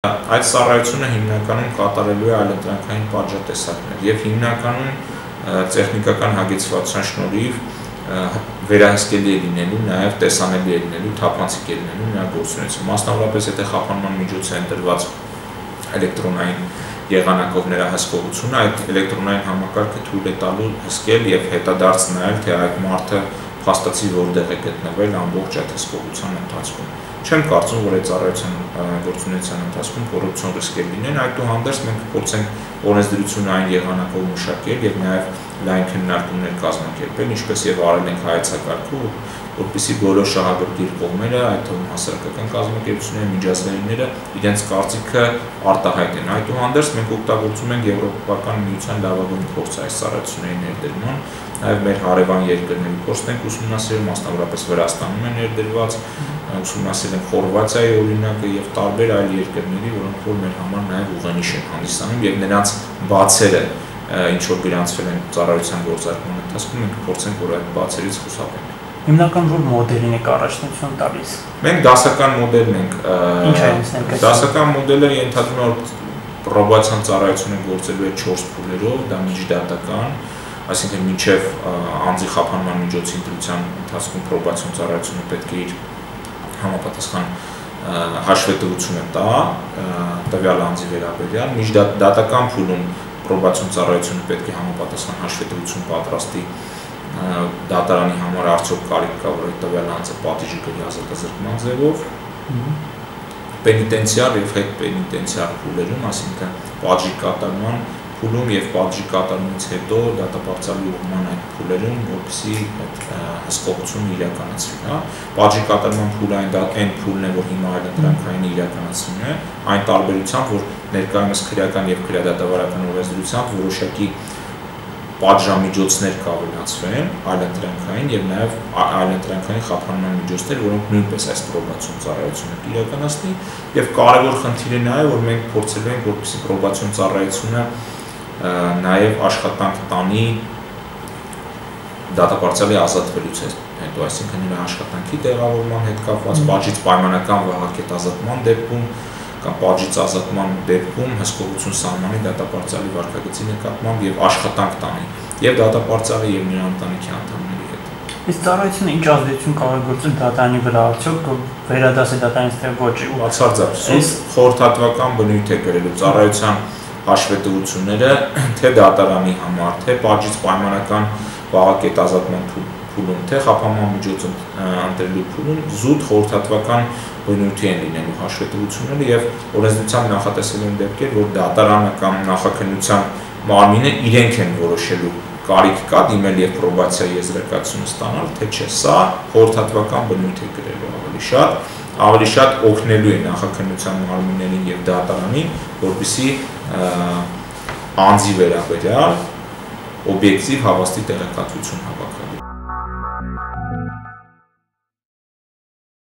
Այդ ծառայությունը հիմնականում կատարելու է այլընտրանքային պատժատեսակներ եւ հիմնականում տեխնիկական հագեցվածության շնորհիվ վերահսկելի է լինելու, նաև տեսանելի է լինելու, թափանցիկ է լինելու նրա գործունեությունը։ Մասնավորապես, եթե խափանման միջոց է ընտրված էլեկտրոնային եղանակով նրա հսկողությունը, այդ էլեկտրոնային համակարգը թույլ է տալու հսկել եւ հետադարձ նայել, թե այդ մարդը փաստացի որտեղ է գտնվել ամբողջ այդ հսկողության ընթացքում։ Չեմ կարծում, որ այդ ծառայության գործունեության ընթացքում կոռուպցիոն ռիսկեր լինեն, այդուհանդերձ մենք փորձենք օրենսդրությունը այն եղանակով մշակել եւ նաեւ լայն քննարկումներ կազմակերպել, ինչպես եւ արել ենք հայեցակարգով, որպեսզի բոլոր շահագրգիռ կողմերը, այդ թվում հասարակական կազմակերպությունները, միջազգայինները իրենց կարծիքը արտահայտեն։ Այդուհանդերձ մենք օգտագործում ենք Եվրոպական միության լավագույն փորձը այս ծառայությունների ներդրման, նաև մեր հարևան երկրների փորձն ենք ուսումնասիրել, մասնավորապես Վրաստանում է ներդրված, ուսումնասիրել ենք Խորվաթիայի օրինակը եւ տարբեր այլ երկրների, որոնք որ մեր համար նաև ուղենիշ են հանդիսանում եւ նրանց բացերը, ինչ որ գրանցվել են ծառայության գործարկման ընթացքում, մենք փորձենք որ այդ բացերից խուսափենք։ Հիմնական որ մոդելին եք առաջնություն տալիս։ Մենք դասական մոդելն ենք։ Ինչ է նշանակում։ Դասական մոդելը ենթադրում է որ պրոբացիան ծառայությունը գործելու է 4 փուլերով, դա միջդատական, այսինքն մինչև անձի խափանման միջոցի ընտրության ընթացքում պրոբացիոն ծառայությունը պետք է իր համապատասխան հաշվետվությունը տա տվյալ անձի վերաբերյալ, միջդատական փուլում պրոբացիոն ծառայությունը պետք է համապատասխան հաշվետվություն պատրաստի դատարանի համար արդյոք կարիք կա որ այդ տվյալ անձը պատիժի կրի ազատազրկման ձևով, պենիտենցիար եւ հետպենիտենցիար փուլերում, այսինքն պատժի կատարման փուլում եւ պատժի կատարումից հետո դատապարտյալի ուղղման այդ փուլերում, որպեսզի այդ հսկողությունը իրականացվի, հա։ Պատժի կատարման փուլը այն փուլն է, որ հիմա այլընտրանքային իրականացվում է, այն տարբերությամբ, որ ներկայումս քրեական եւ քրեադատավարական օրենսդրությամբ որոշակի պատժամիջոցներ կավելացվեն այլընտրանքային եւ նաեւ այլընտրանքային խափանման միջոցներ, որոնք նույնպես այս պրոբացիոն ծառայությունը իրականացնի եւ կարեւոր խնդիրը նա է, որ մենք փորձել ենք որպեսզի պրոբացիոն ծառայությունը նաեւ աշխատանք տանի դատապարտյալի ազատվելուց հետո, այսինքն նրա աշխատանքի տեղավորման հետ կապված պատժից պայմանական վահակետազատման դեպքում կամ պատժից ազատման դեպքում հսկողություն սահմանի դատապարտյալի վարքագծի նկատմամբ եւ աշխատանք տանի եւ դատապարտյալի եւ նրա ընտանիքի անդամների հետ։ Իսկ ծառայությունը ինչ ազդեցություն կարող է գործել դատարանի վրա, արդյոք վերադասի դատարանից թե ոչ։ Բացարձակ, խորհրդատվական բնույթ է կրելու ծառայության հաշվետվությունները թե դատարանի համար, թե պատժից պայմանական վահակետազատման փուլում, թե խափանման միջոց ընտրելու փուլում զուտ խորհրդատվական բնույթի են լինելու հաշվետվությունները եւ օրենսդրությամբ նախատեսել են դեպքեր, որ դատարանը կամ նախաքննության մարմինը իրենք են որոշելու կարիք կա դիմել եւ պրոբացիայի եզրակացությունը ստանալ, թե չէ, սա խորհրդատվական բնույթ է կրելու ավելի շատ օգնելու է նախաքննության մարմիններին եւ դատարանին, որպեսզի անձի վերաբերյալ օբյեկտիվ հավաստի տեղեկատվություն հավաքեն։